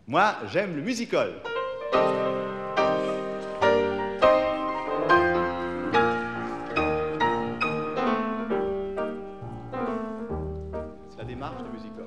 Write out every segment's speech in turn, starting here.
Moi, j'aime le musical. C'est la démarche de musical.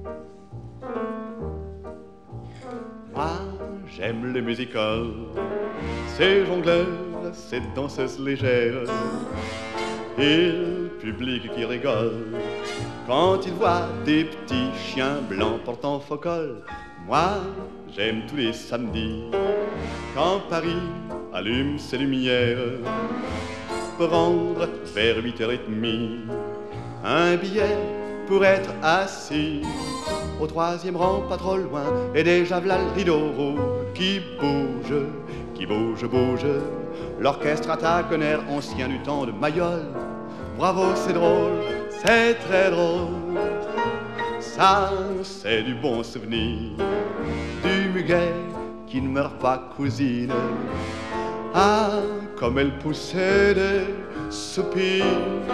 Moi, j'aime le musical. Ces jongleurs, ces danseuses légères, et le public qui rigole quand il voit des petits chiens blancs portant faux col. Moi, j'aime tous les samedis quand Paris allume ses lumières, prendre vers 8h30 un billet pour être assis au 3e rang, pas trop loin, et déjà v'là le rideau rouge qui bouge, qui bouge, bouge. L'orchestre attaque un air ancien du temps de Mayol. Bravo, c'est drôle, c'est très drôle. Ça, c'est du bon souvenir, du muguet qui ne meurt pas, cousine. Ah, comme elle poussait des soupirs.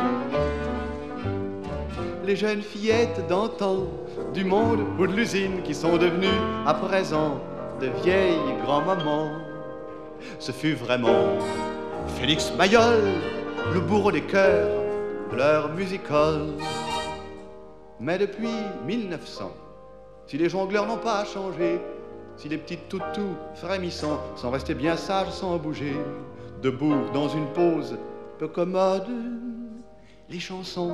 Les jeunes fillettes d'antan, du monde ou de l'usine, qui sont devenues à présent de vieilles grands-mamans. Ce fut vraiment Félix Mayol, le bourreau des cœurs de leur musical. Mais depuis 1900, si les jongleurs n'ont pas changé, si les petits toutous frémissants sont restés bien sages sans bouger, debout dans une pose peu commode, les chansons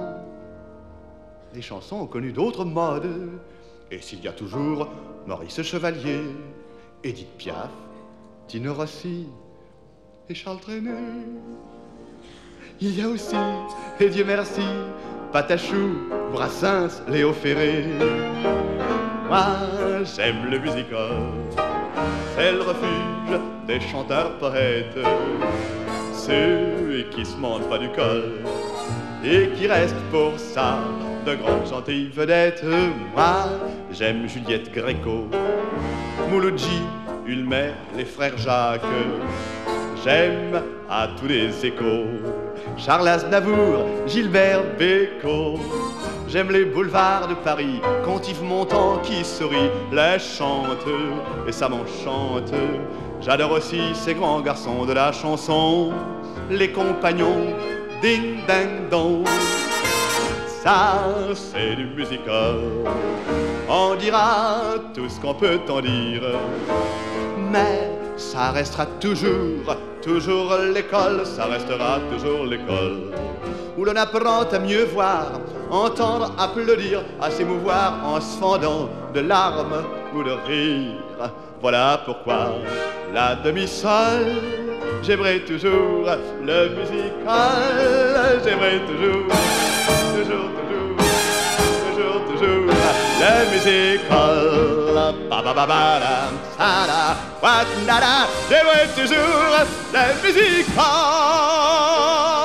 ont connu d'autres modes. Et s'il y a toujours Maurice Chevalier, Édith Piaf, Tino Rossi et Charles Trenet, il y a aussi, et Dieu merci, Patachou, Brassens, Léo Ferré. Moi, j'aime le musical, c'est le refuge des chanteurs poètes, ceux qui se mentent pas du col et qui restent pour ça de grandes gentilles vedettes. Moi, j'aime Juliette Gréco, Mouloudji, Ulmer, les frères Jacques. J'aime à tous les échos Charles Aznavour, Gilbert Bécaud. J'aime les boulevards de Paris, quand Yves Montand qui sourit les chante, et ça m'enchante. J'adore aussi ces grands garçons de la chanson, les compagnons ding ding dong. Ça, c'est du musical. On dira tout ce qu'on peut en dire, mais ça restera toujours, toujours l'école. Ça restera toujours l'école, où l'on apprend à mieux voir, entendre, applaudir, à s'émouvoir en se fendant de larmes ou de rire. Voilà pourquoi la demi-sol, j'aimerais toujours le musical. J'aimerais toujours, toujours, toujours, toujours, toujours le musical. Ba ba ba ba da, sa da, wa da da. J'aimerais toujours le musical.